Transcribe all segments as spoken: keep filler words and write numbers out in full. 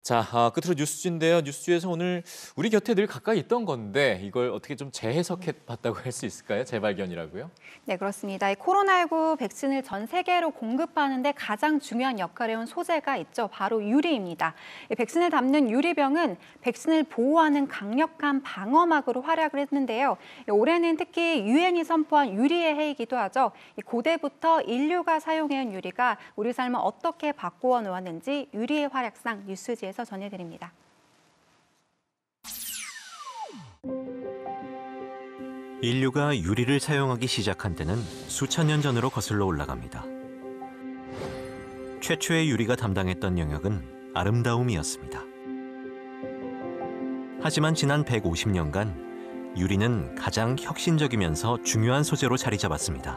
자, 아, 끝으로 뉴스지인데요. 뉴스지에서 오늘 우리 곁에 늘 가까이 있던 건데 이걸 어떻게 좀 재해석해 봤다고 할 수 있을까요? 재발견이라고요? 네, 그렇습니다. 이 코로나십구 백신을 전 세계로 공급하는 데 가장 중요한 역할을 해온 소재가 있죠. 바로 유리입니다. 이 백신을 담는 유리병은 백신을 보호하는 강력한 방어막으로 활약을 했는데요. 올해는 특히 유엔이 선포한 유리의 해이기도 하죠. 고대부터 인류가 사용해온 유리가 우리 삶을 어떻게 바꾸어 놓았는지 유리의 활약상 뉴스지에서 전해드립니다. 인류가 유리를 사용하기 시작한 때는 수천 년 전으로 거슬러 올라갑니다. 최초의 유리가 담당했던 영역은 아름다움이었습니다. 하지만 지난 백오십 년간 유리는 가장 혁신적이면서 중요한 소재로 자리 잡았습니다.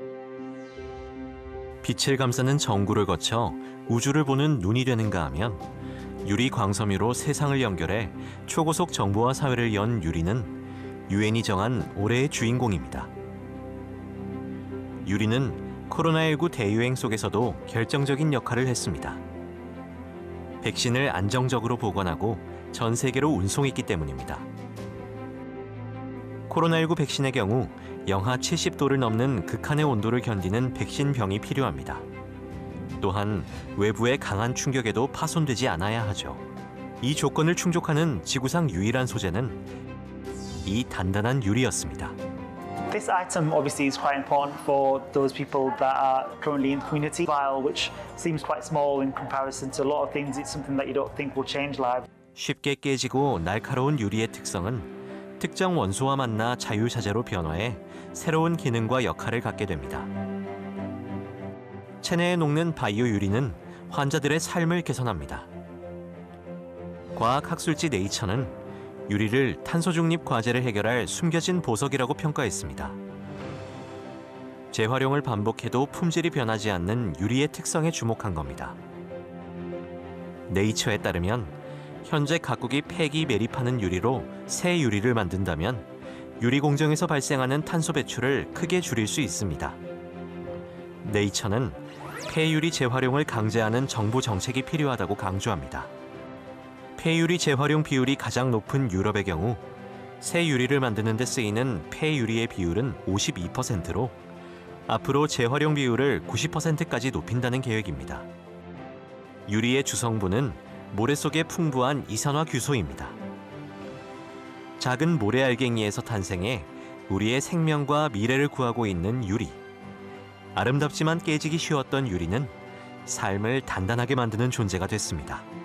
빛을 감싸는 전구를 거쳐 우주를 보는 눈이 되는가 하면 유리 광섬유로 세상을 연결해 초고속 정보와 사회를 연 유리는 유엔이 정한 올해의 주인공입니다. 유리는 코로나십구 대유행 속에서도 결정적인 역할을 했습니다. 백신을 안정적으로 보관하고 전 세계로 운송했기 때문입니다. 코로나십구 백신의 경우 영하 칠십 도를 넘는 극한의 온도를 견디는 백신 병이 필요합니다. 또한 외부의 강한 충격에도 파손되지 않아야 하죠. 이 조건을 충족하는 지구상 유일한 소재는 이 단단한 유리였습니다. This item obviously is quite important for those people that are currently in the community. Vial, which seems quite small in comparison to a lot of things, it's something that you don't think will change lives. 쉽게 깨지고 날카로운 유리의 특성은 특정 원소와 만나 자유자재로 변화해 새로운 기능과 역할을 갖게 됩니다. 체내에 녹는 바이오 유리는 환자들의 삶을 개선합니다. 과학학술지 네이처는 유리를 탄소 중립 과제를 해결할 숨겨진 보석이라고 평가했습니다. 재활용을 반복해도 품질이 변하지 않는 유리의 특성에 주목한 겁니다. 네이처에 따르면 현재 각국이 폐기 매립하는 유리로 새 유리를 만든다면 유리 공정에서 발생하는 탄소 배출을 크게 줄일 수 있습니다. 네이처는 폐유리 재활용을 강제하는 정부 정책이 필요하다고 강조합니다. 폐유리 재활용 비율이 가장 높은 유럽의 경우 새 유리를 만드는 데 쓰이는 폐유리의 비율은 오십이 퍼센트로 앞으로 재활용 비율을 구십 퍼센트까지 높인다는 계획입니다. 유리의 주성분은 모래 속에 풍부한 이산화 규소입니다. 작은 모래 알갱이에서 탄생해 우리의 생명과 미래를 구하고 있는 유리. 아름답지만 깨지기 쉬웠던 유리는 삶을 단단하게 만드는 존재가 됐습니다.